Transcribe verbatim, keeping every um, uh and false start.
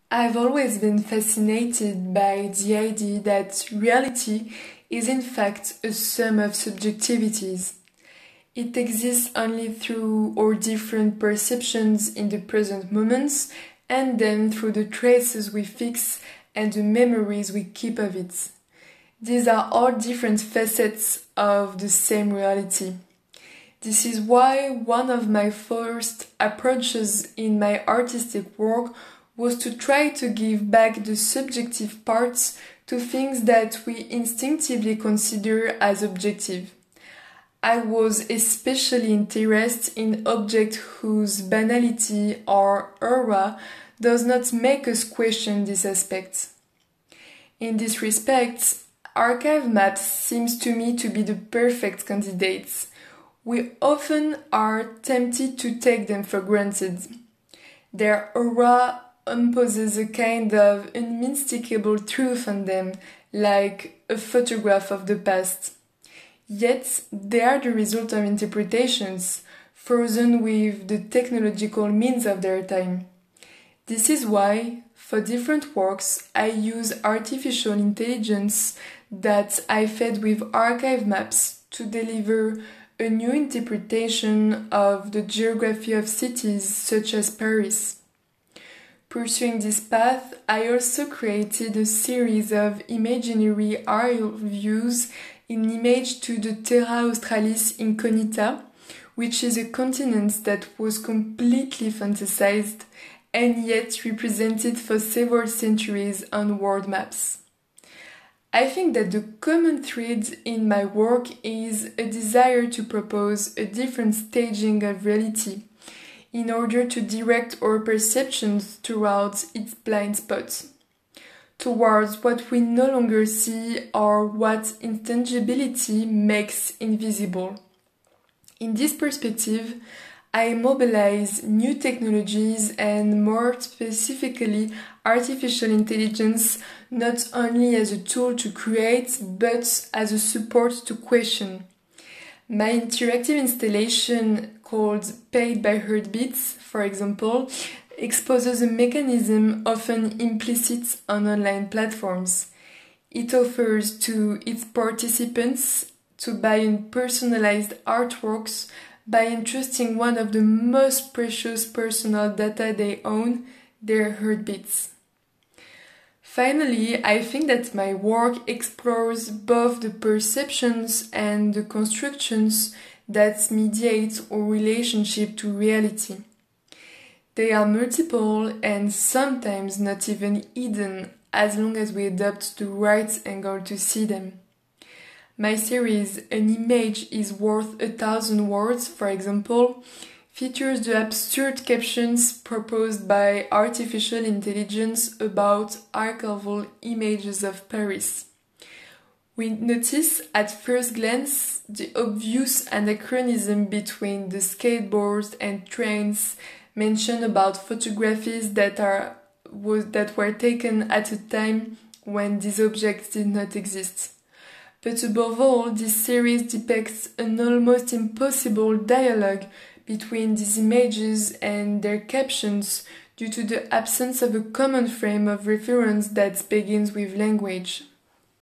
I've always been fascinated by the idea that reality is in fact a sum of subjectivities. It exists only through our different perceptions in the present moments and then through the traces we fix and the memories we keep of it. These are all different facets of the same reality. This is why one of my first approaches in my artistic work was to try to give back the subjective parts to things that we instinctively consider as objective. I was especially interested in objects whose banality or aura does not make us question this aspect. In this respect, archive maps seems to me to be the perfect candidates. We often are tempted to take them for granted. Their aura imposes a kind of unmistakable truth on them, like a photograph of the past. Yet, they are the result of interpretations, frozen with the technological means of their time. This is why, for different works, I use artificial intelligence that I fed with archive maps to deliver a new interpretation of the geography of cities such as Paris. Pursuing this path, I also created a series of imaginary aerial views in image to the Terra Australis Incognita, which is a continent that was completely fantasized and yet represented for several centuries on world maps. I think that the common thread in my work is a desire to propose a different staging of reality, in order to direct our perceptions throughout its blind spots, towards what we no longer see or what intangibility makes invisible. In this perspective, I mobilize new technologies and more specifically artificial intelligence not only as a tool to create but as a support to question. My interactive installation called Paid by Heartbeats, for example, exposes a mechanism often implicit on online platforms. It offers to its participants to buy personalized artworks by entrusting one of the most precious personal data they own, their heartbeats. Finally, I think that my work explores both the perceptions and the constructions that mediate our relationship to reality. They are multiple and sometimes not even hidden as long as we adopt the right angle to see them. My series, An Image is Worth a Thousand Words, for example, features the absurd captions proposed by artificial intelligence about archival images of Paris. We notice at first glance the obvious anachronism between the skateboards and trains mentioned about photographies that are was, that were taken at a time when these objects did not exist. But above all, this series depicts an almost impossible dialogue between these images and their captions due to the absence of a common frame of reference that begins with language.